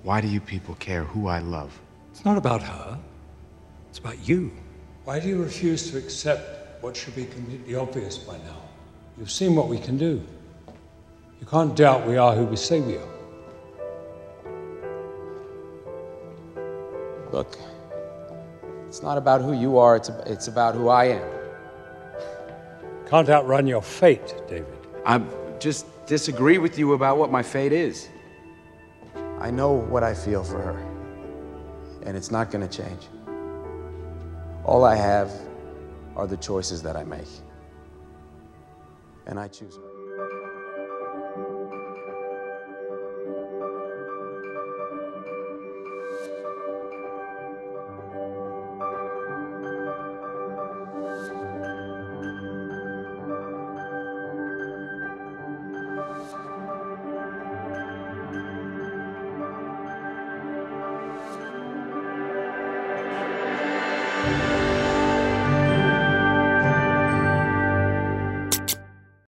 Why do you people care who I love? It's not about her. It's about you. Why do you refuse to accept what should be completely obvious by now? You've seen what we can do. You can't doubt we are who we say we are. Look, it's not about who you are, it's about who I am. Can't outrun your fate, David. I just disagree with you about what my fate is. I know what I feel for her, and it's not going to change. All I have are the choices that I make, and I choose her.